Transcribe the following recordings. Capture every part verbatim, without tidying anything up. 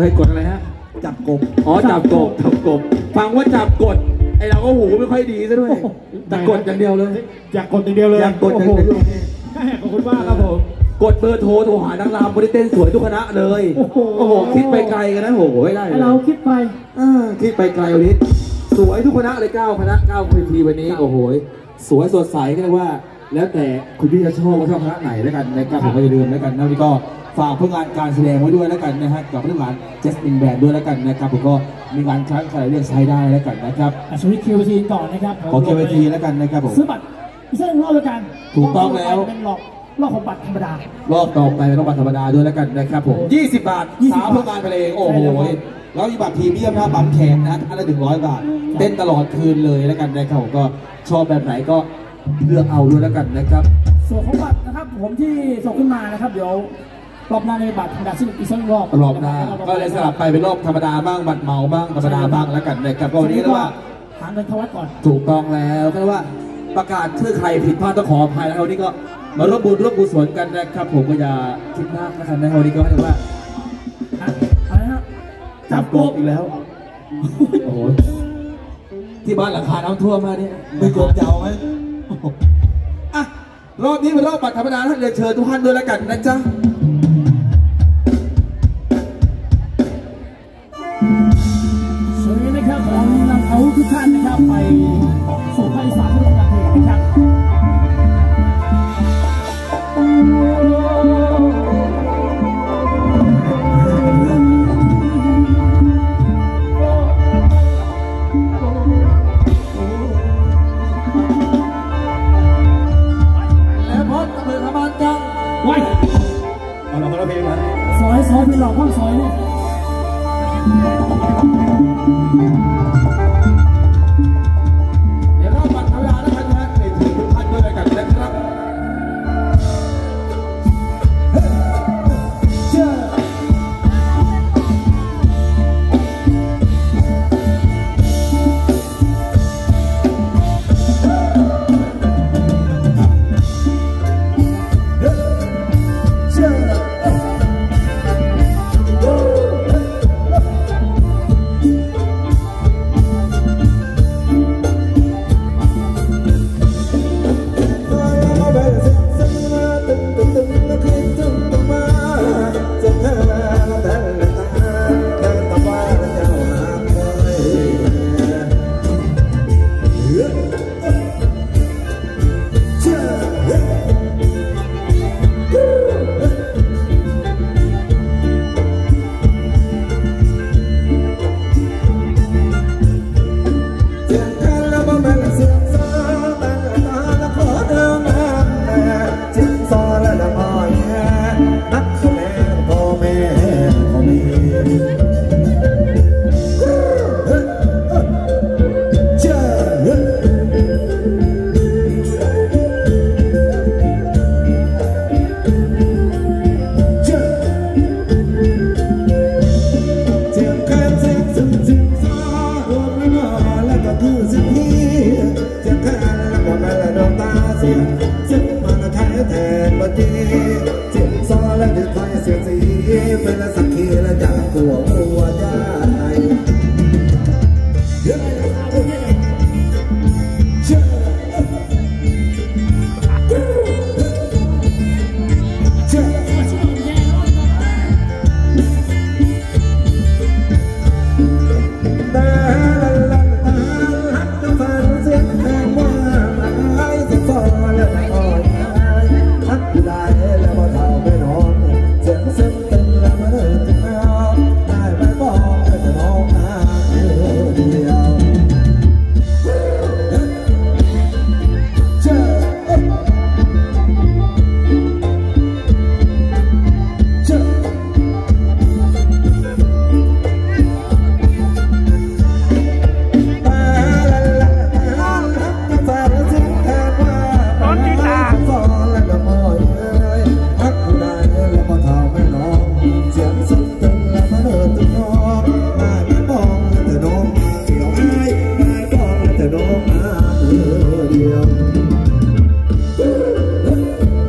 อะไรกดอะไรฮะจับกบอ๋อจับกบจับกบฟังว่าจับกดไอเราก็หูไม่ค่อยดีซะด้วยแต่กดอย่างเดียวเลยอยากกดอย่างเดียวเลยอยากกดอย่างเดียวขอบคุณมากครับผมกดเบอร์โทรโทรหานางรำบริเต้นสวยทุกคณะเลยโอ้โหคิดไปไกลกันนะโอ้โหไม่ได้เราคิดไปคิดไปไกลวันนี้สวยทุกคณะเลยเก้าคณะเก้าเวทีวันนี้โอ้โหสวยสดใสก็เรียกว่าแล้วแต่คุณพี่จะชอบว่าชอบคณะไหนแล้วกันนะครับผมก็อย่าลืมแล้วกันนะนี่ก็ฝากเพื่องานการแสดงไว้ด้วยแล้วกันนะฮะกับเรื่องงานเจสตินแบนด์ด้วยแล้วกันนะครับผมก็มีงานครั้งใครเรียกใช้ได้แล้วกันนะครับสวิตคิวทีก่อนนะครับขอคิวทีแล้วกันนะครับผมซื้อบัตรเส้นรอบแล้วกันถูกต้องแล้วเป็นรอบรอบของบัตรธรรมดารอบต่อไปเป็นรอบบัตรธรรมดาด้วยแล้วกันนะครับผมยี่สิบบาทสามเพื่องานไปเลยโอ้โหแล้วมีบัตรพรีเมียมนะบัตรแขกนะอันละหนึ่งร้อยบาทเต้นตลอดคืนเลยแล้วกันนะครับผมก็ชอบแบบไหนก็เลือกเอาด้วยแล้วกันนะครับส่วนของบัตรนะครับผมที่ส่งขึ้นมานะครับเดี๋ยวรอบหน้าในบัตรธรรมดาซึ่งอีกสักรอบรอบหน้าก็เลยสลับไปเป็นรอบธรรมดาบ้างบัตรเมาบ้างธรรมดาบ้างแล้วกันนะครับก็วันนี้เรียกว่าหาเงินเข้าวัดก่อนถูกต้องแล้วก็ว่าประกาศชื่อใครผิดพลาดต้องขออภัยแล้ววันนี้ก็มาร่วมบุญร่วมกุศลกันนะครับผมก็อย่าคิดมากนะครับในวันนี้ก็เรียกว่าอะไรฮะจับกบอีกแล้วโอ้โหที่บ้านหลังคาน้ำท่วมมาเนี่ยไม่กบเจ้าไหมอ่ะรอบนี้เป็นรอบบัตรธรรมดาท่านเรียนเชิญทุกท่านด้วยแล้วกันนะจ๊ะสวัสดีนะครับผมนำเอาทุกท่านนะครับไปสู่ภาคอีสานที่โรงงานเพลงนะครับซอยซอยเป็นหลอกข้างซอยเนี่ยเดี๋ยวเราบัตรธรรมดาแล้วกันนะในทีมทุกท่านด้วยกันนะครับเชื่อ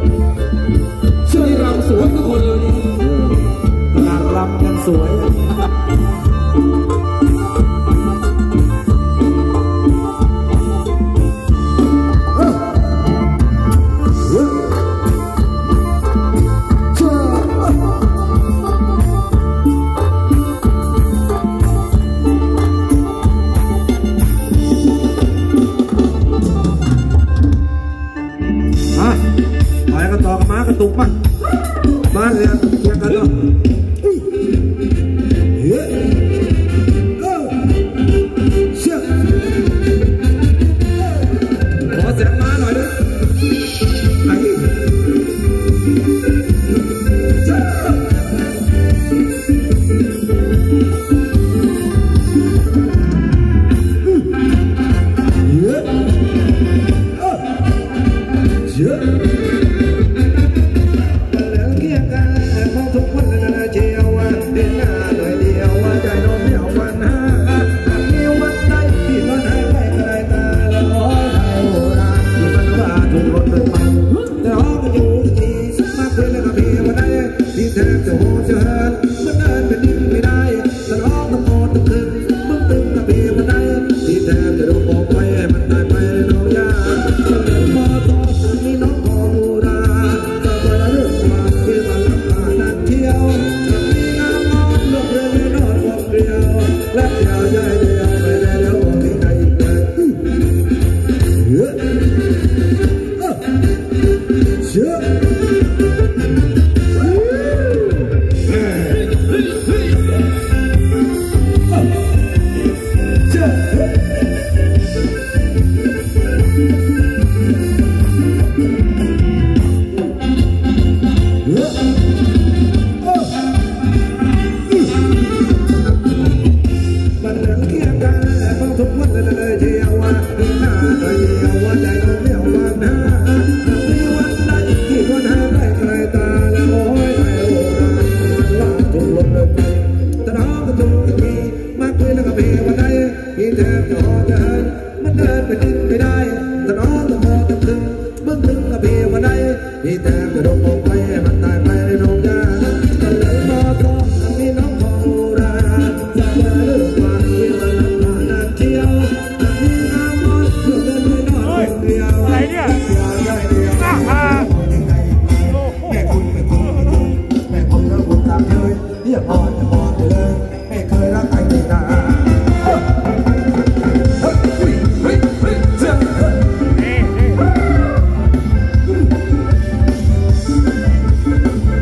สวยกันต่อกับม้ากระตุกมั้งมาเรียนเรียนกันเนาะเฮ้ยเชื่อขอเสียงม้าหน่อยดิไอ้เ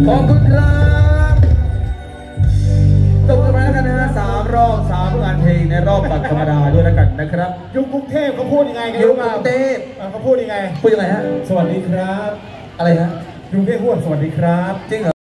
ขอบคุณครับจบกันไปแล้วกันนะฮะสามรอบสามงานเพลงในรอบบัตรธรรมดาด้วยแล้วกันนะครับยุคกรุงเทพเขาพูดยังไงกันยุครู้กเปล่ารุงเทพเขาพูดยังไงพูดยังไงฮะสวัสดีครับอะไรฮะกรุงเทพพูดสวัสดีครับจริงเหรอ